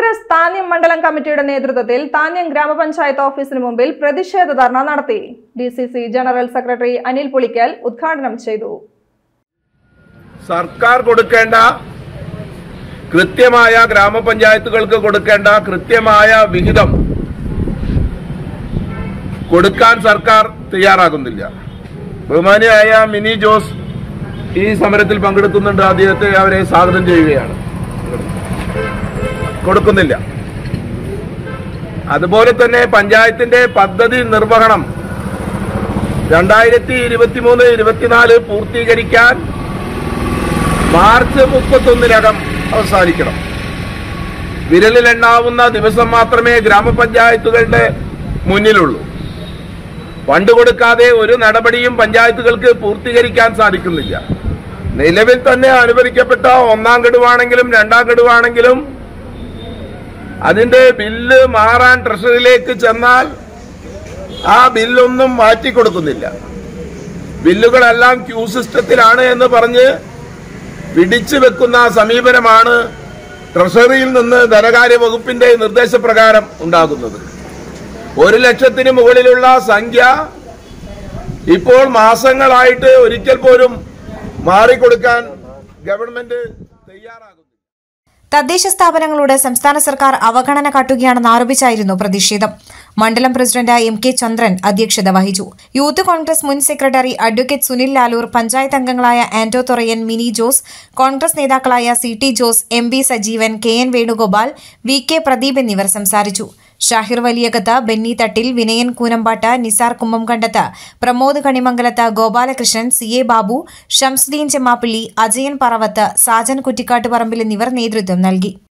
കോൺഗ്രസ് താന്യം മണ്ഡലം കമ്മിറ്റിയുടെ നേതൃത്വത്തിൽ താന്യം ഗ്രാമപഞ്ചായത്ത് ഓഫീസിന് മുമ്പിൽ പ്രതിഷേധ ധർണ നടത്തി. DCC general secretary Anil Pulikkal ഉദ്ഘാടനം ചെയ്തു. സർക്കാർ കൊടുക്കേണ്ട കൃത്യമായ ഗ്രാമപഞ്ചായത്തുകൾക്ക് കൊടുക്കേണ്ട കൃത്യമായ വിഹിതം കൊടുക്കാൻ സർക്കാർ തയ്യാറാകുന്നില്ല. ബഹുമാനിയായ മിനി ജോസ് ഈ സമരത്തിൽ പങ്കെടുക്കുന്നുണ്ട്. അദ്ദേഹത്തെ അവരെ സ്വാഗതം ചെയ്യുകയാണ്. കൊടുക്കുന്നില്ല. അതുപോലെ തന്നെ പഞ്ചായത്തിന്റെ പദ്ധതി നിർവഹണം 2023-24 പൂർത്തീകരിക്കാൻ മാർച്ച് 31-നകം അവസാനിക്കണം. വിരലിലെണ്ണാവുന്ന ദിവസം മാത്രമേ ഗ്രാമപഞ്ചായത്തുകളുടെ മുന്നിലുള്ളൂ. ഫണ്ട് കൊടുക്കാതെ ഒരു നടപടിയും പഞ്ചായത്തുകൾക്ക് പൂർത്തീകരിക്കാൻ സാധിക്കുന്നില്ല. നിലവിൽ തന്നെ അനുവദിക്കപ്പെട്ട 1-ാം ഗഡുവാണെങ്കിലും 2-ാം ഗഡുവാണെങ്കിലും അതിന്റെ ബില്ല് മാറാൻ ട്രഷറിയിലേക്ക് ചെന്നാൽ ആ ബില്ലൊന്നും മാറ്റിക്കൊടുക്കുന്നില്ല. ബില്ലുകളെല്ലാം ക്യൂ സിസ്റ്റത്തിലാണ് എന്ന് പറഞ്ഞ് പിടിച്ചു വെക്കുന്ന സമീപനമാണ് ട്രഷറിയിൽ നിന്ന് ധനകാര്യ വകുപ്പിന്റെ നിർദ്ദേശപ്രകാരം ഉണ്ടാകുന്നത്. 1 ലക്ഷത്തിന് മുകളിലുള്ള സംഖ്യ ഇപ്പോൾ മാസങ്ങളായിട്ട് ഒരിക്കൽ പോലും മാറിക്കൊടുക്കാൻ ഗവൺമെന്റ് തയ്യാറാകുന്നു. തദ്ദേശ സ്ഥാപനങ്ങളോട് സംസ്ഥാന സർക്കാർ അവഗണന കാട്ടുകയാണെന്ന് ആരോപിച്ചായിരുന്നു പ്രതിഷേധം. മണ്ഡലം പ്രസിഡന്റ് MK ചന്ദ്രൻ അധ്യക്ഷത വഹിച്ചു. യൂത്ത് കോൺഗ്രസ് മുൻ സെക്രട്ടറി അഡ്വക്കേറ്റ് സുനിൽ ലാലൂർ, പഞ്ചായത്ത് അംഗങ്ങളായ ആന്റോ തൊറയൻ, മിനി ജോസ്, കോൺഗ്രസ് നേതാക്കളായ CT Jose, MB Sajeevan, KN Venugopal, VK Pradeep എന്നിവർ സംസാരിച്ചു. ഷാഹിർ വലിയകത്ത്, ബെന്നി തട്ടിൽ, വിനയൻ കൂനമ്പാട്ട്, നിസാർ കുമ്മംകണ്ടത്ത്, പ്രമോദ് കണിമംഗലത്ത്, ഗോപാലകൃഷ്ണൻ, CA ബാബു, ഷംസുദ്ദീൻ ചെമ്മാപ്പള്ളി, അജയൻ പറവത്ത്, സാജൻ കുറ്റിക്കാട്ടുപറമ്പിൽ എന്നിവർ നേതൃത്വം നൽകി.